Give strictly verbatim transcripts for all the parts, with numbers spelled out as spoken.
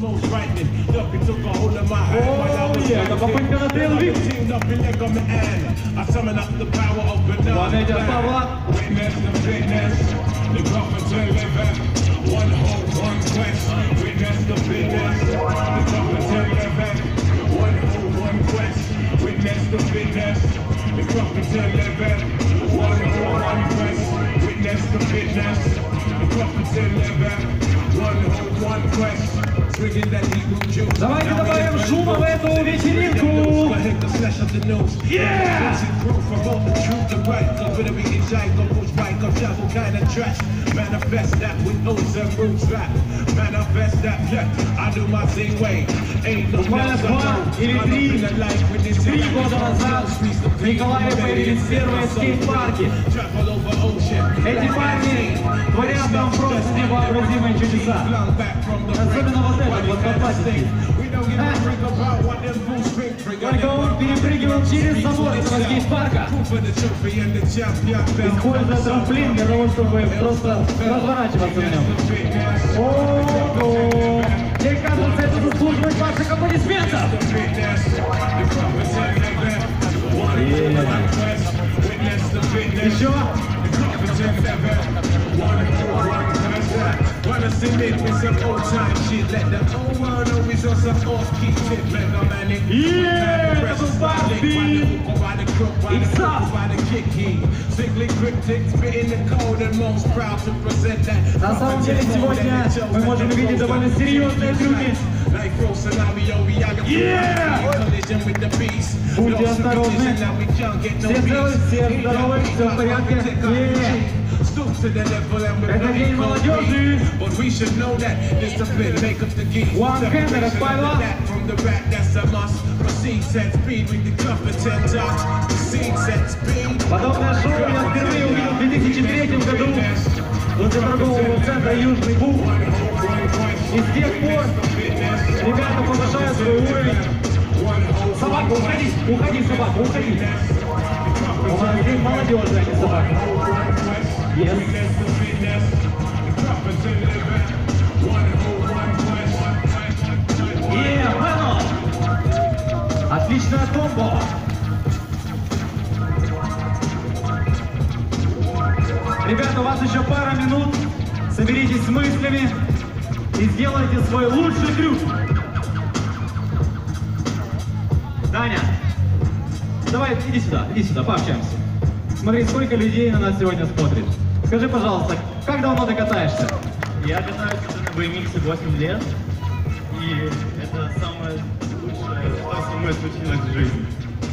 это попытка на тейлвип. Ванетя Павла. Witness the fitness, the Cropperton level. One whole one quest. Witness the fitness, the Cropperton level. One whole one quest. Swinging that eagle juice. Давайте добавим шума в эту вечеринку. Yeah! Manifest that with O's and roots rap. Manifest that, yeah, I do my thing way. Ain't no Буквально два или три, три года назад в Николаеве появились первые скейт-парки. Эти парни творят там просто невообразимые чудеса. Особенно вот этот вот попасть. Только он перепрыгивал через забор этого скейт-парка, используя трамплин для того, чтобы просто разворачиваться в нем. Ого! Мне кажется, это заслуживает ваших аплодисментов! Еще? Wanna see me with some old time shit. Let the old world always on some off keep it. Let the man in. Yeah, это Бабби! It's up! Sickly cryptic, spitting the code and most proud to present that. На самом деле сегодня мы можем увидеть довольно серьезные трюки. Yeah! Будьте осторожны. Все целы, все здоровы, все в порядке. Yeah! Это день молодежи. One-hander от Павла. Подобное шоу я впервые увидел в две тысячи третьем году возле торгового центра «Южный Буг». И с тех пор ребята повышают свой уровень. Собака, уходи, уходи, собака, уходи. У нас здесь молодежь, а не собака. Yes. Yeah, bueno. Отличная комбо. Ребята, у вас еще пара минут. Соберитесь с мыслями и сделайте свой лучший трюк. Даня, давай, иди сюда, иди сюда, пообщаемся. Смотри, сколько людей на нас сегодня смотрит. Скажи, пожалуйста, как давно ты катаешься? Я катаюсь на би эм икс восемь лет, и это самое лучшее, что со мной случилось в жизни.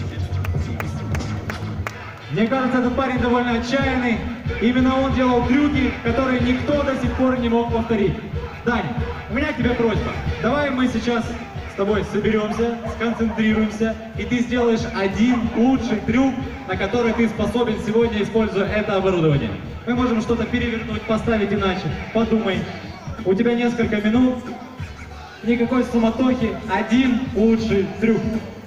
Мне кажется, этот парень довольно отчаянный. Именно он делал трюки, которые никто до сих пор не мог повторить. Дань, у меня к тебе просьба. Давай мы сейчас с тобой соберемся, сконцентрируемся, и ты сделаешь один лучший трюк, на который ты способен сегодня, используя это оборудование. Мы можем что-то перевернуть, поставить иначе. Подумай. У тебя несколько минут, никакой суматохи, один лучший трюк.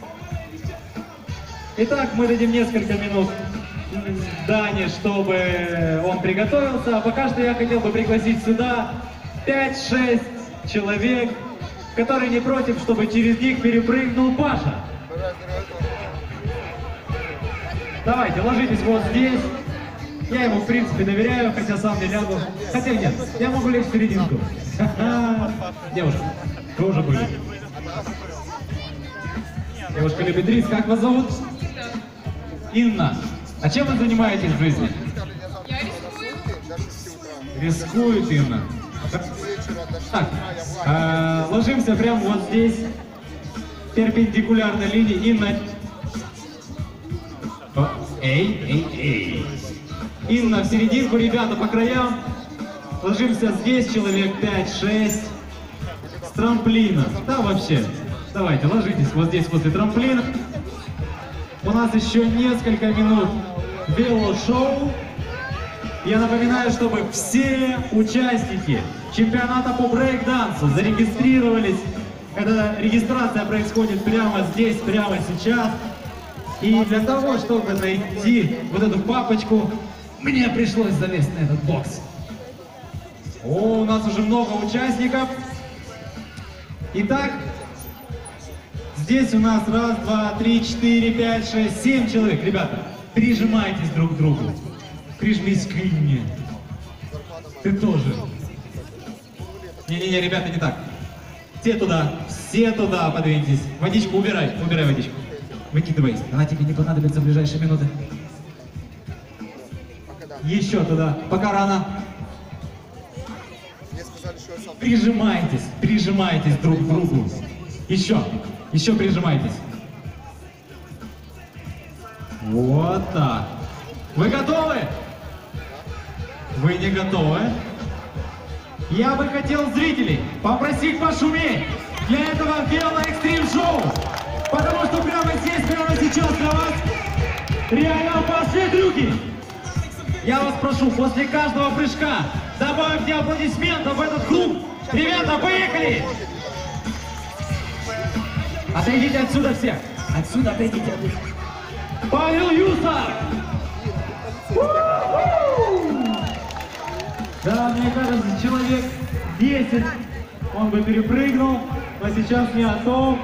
Итак, мы дадим несколько минут Дане, чтобы он приготовился. А пока что я хотел бы пригласить сюда пять-шесть человек, которые не против, чтобы через них перепрыгнул Паша. Давайте, ложитесь вот здесь. Я ему, в принципе, доверяю, хотя сам не лягу. Хотя нет, я могу лечь в серединку. Девушка, вы уже были. Девушка любит рис. Как вас зовут? Инна. А чем вы занимаетесь в жизни? Я рискую. Рискует Инна. Так, э, ложимся прямо вот здесь, перпендикулярно линии. Инна. О, эй, эй, эй. Инна в серединку, ребята по краям. Ложимся здесь, человек пять-шесть. С трамплина. Да, вообще. Давайте, ложитесь вот здесь возле трамплина. У нас еще несколько минут велошоу. Я напоминаю, чтобы все участники чемпионата по брейк-дансу зарегистрировались. Эта регистрация происходит прямо здесь, прямо сейчас. И для того, чтобы найти вот эту папочку, мне пришлось залезть на этот бокс. О, у нас уже много участников. Итак, здесь у нас раз, два, три, четыре, пять, шесть, семь человек. Ребята, прижимайтесь друг к другу. Прижмись к мне. Ты тоже. Не-не-не, ребята, не так. Все туда, все туда подвиньтесь. Водичку убирай, убирай водичку. Выкидывай, она тебе не понадобится в ближайшие минуты. Еще туда, пока рано. Прижимайтесь, прижимайтесь друг к другу. Еще, еще прижимайтесь. Вот так. Вы готовы? Вы не готовы? Я бы хотел зрителей попросить пошуметь для этого Вело Экстрим Шоу. Потому что прямо здесь, прямо сейчас для вас реально опасные трюки. Я вас прошу, после каждого прыжка добавьте аплодисментов в этот клуб. Ребята, поехали! Отойдите отсюда все. Отсюда отойдите. Павел Юсов! Да, мне кажется, человек десять он бы перепрыгнул, но сейчас не о том.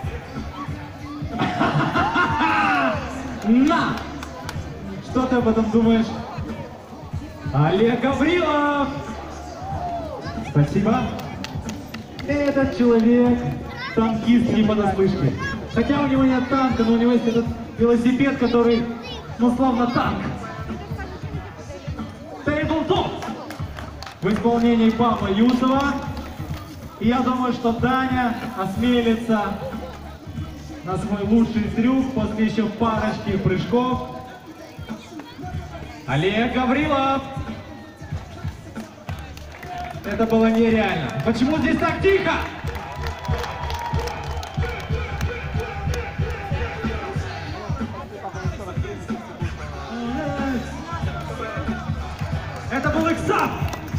На! Что ты об этом думаешь? Олег Гаврилов! Спасибо. Этот человек танкист не понаслышке. Хотя у него нет танка, но у него есть этот велосипед, который, ну, словно танк. Тейблтоп в исполнении Павла Юсова. И я думаю, что Даня осмелится на свой лучший трюк после еще парочки прыжков. Олег Гаврилов! Это было нереально. Почему здесь так тихо? Это был Иксап!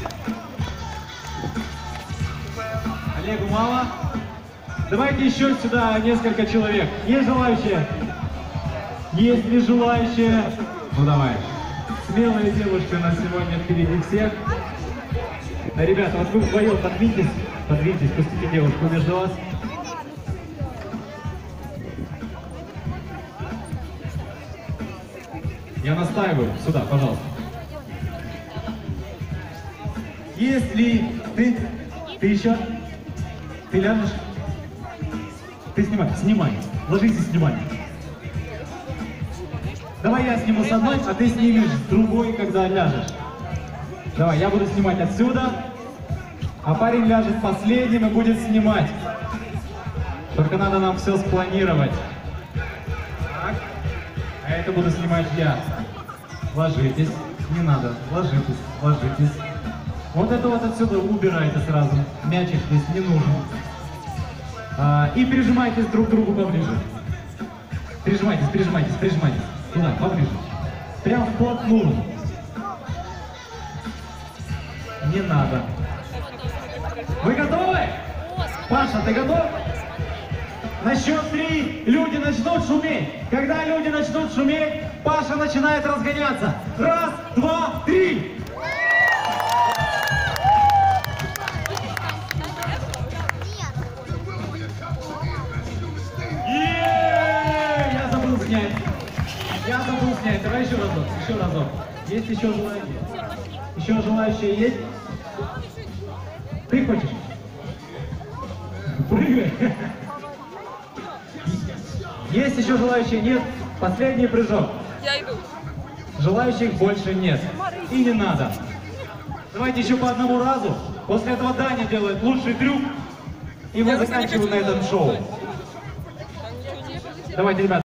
Олегу мало. Давайте еще сюда несколько человек. Есть желающие? Есть ли желающие? Ну давай. Смелые девушки у нас сегодня впереди всех. Ребята, вот вы вдвоем подвиньтесь, подвиньтесь, пустите девушку между вас. Я настаиваю. Сюда, пожалуйста. Если ты... Ты еще... Ты ляжешь? Ты снимай, снимай. Ложись и снимай. Давай я сниму с одной, а ты снимешь с другой, когда ляжешь. Давай, я буду снимать отсюда, а парень ляжет последним и будет снимать. Только надо нам все спланировать. Так. А это буду снимать я. Ложитесь. Не надо. Ложитесь. Ложитесь. Вот это вот отсюда убирайте сразу. Мячик здесь не нужен. А, и прижимайтесь друг к другу поближе. Прижимайтесь, прижимайтесь, прижимайтесь. Туда, поближе. Прям вплотную. Не надо. Вы готовы? Паша, ты готов? На счет три люди начнут шуметь. Когда люди начнут шуметь, Паша начинает разгоняться. Раз, два, три. Е-е-е! Я забыл снять. Я забыл снять. Давай еще разок. Еще разок. Есть еще желающие? Еще желающие есть? Ты хочешь? Прыгай. Есть еще желающие? Нет? Последний прыжок. Я иду. Желающих больше нет. И не надо. Давайте еще по одному разу. После этого Даня делает лучший трюк. И мы заканчиваем на этом шоу. Давайте, ребята.